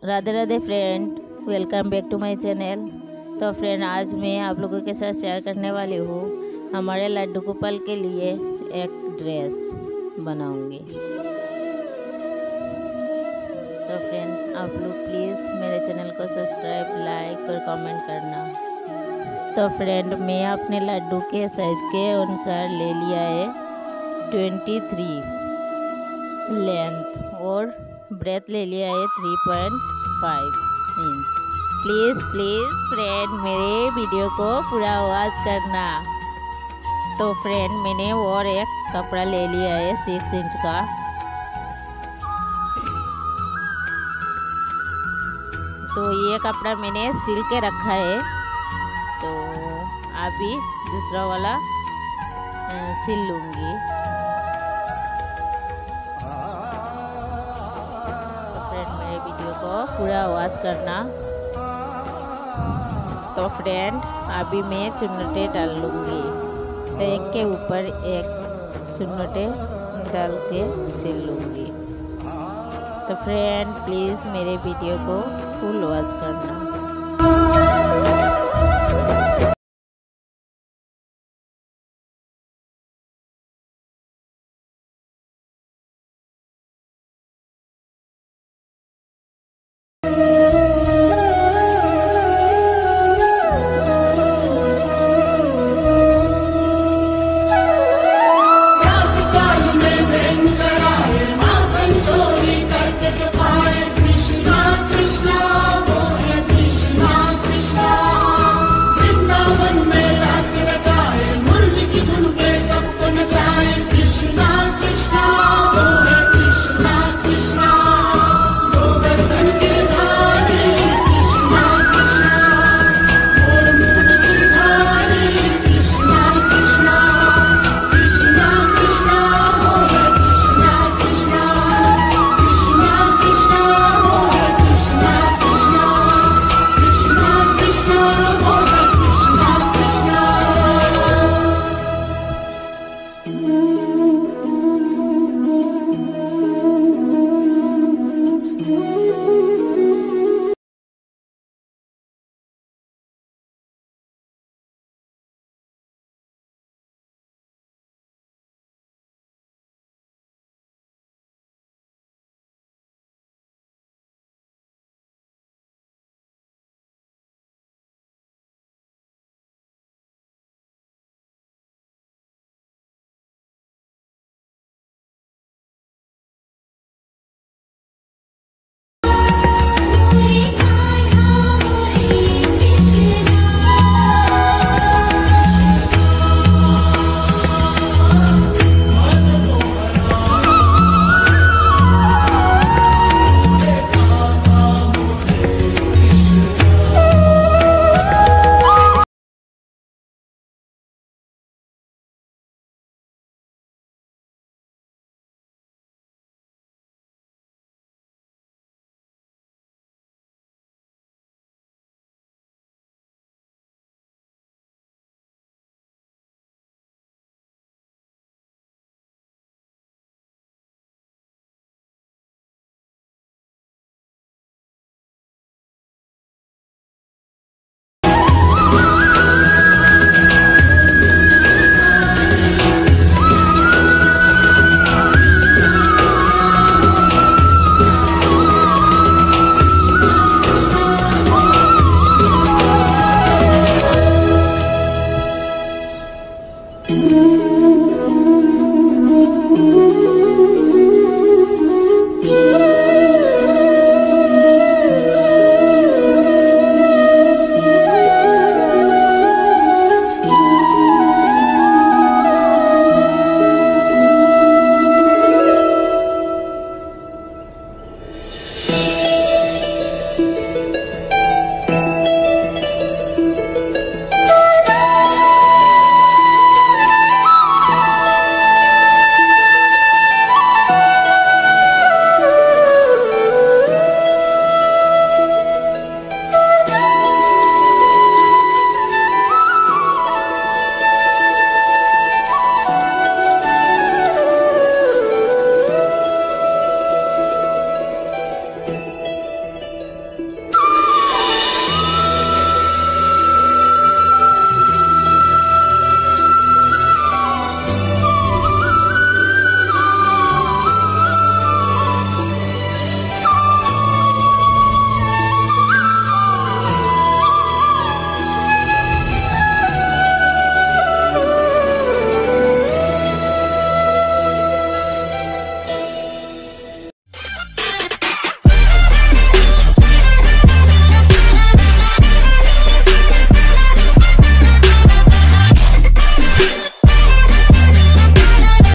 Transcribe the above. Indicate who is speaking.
Speaker 1: Radhe Radhe friend, welcome back to my channel. तो friend, आज मैं आप लोगों के साथ शेयर करने वाली हूँ हमारे लड्डू गोपाल के लिए एक ड्रेस बनाऊंगी। तो फ्रेंड, आप लोग प्लीज़ मेरे चैनल को सब्सक्राइब, लाइक और कमेंट करना। तो फ्रेंड, मैं अपने लड्डू के साइज़ के अनुसार ले लिया है 23 लेंथ और ब्रेथ ले लिया है 3.5 इंच। प्लीज़ फ्रेंड, मेरे वीडियो को पूरा वॉच करना। तो फ्रेंड, मैंने और एक कपड़ा ले लिया है 6 इंच का। तो ये कपड़ा मैंने सिल के रखा है, तो अभी दूसरा वाला सिल लूँगी। वीडियो को पूरा वॉच करना। तो फ्रेंड, अभी मैं चुन्नटे डाल लूँगी, तो एक के ऊपर एक चुन्नटे डाल के सिल लूँगी। तो फ्रेंड, प्लीज़ मेरे वीडियो को फुल वॉच करना।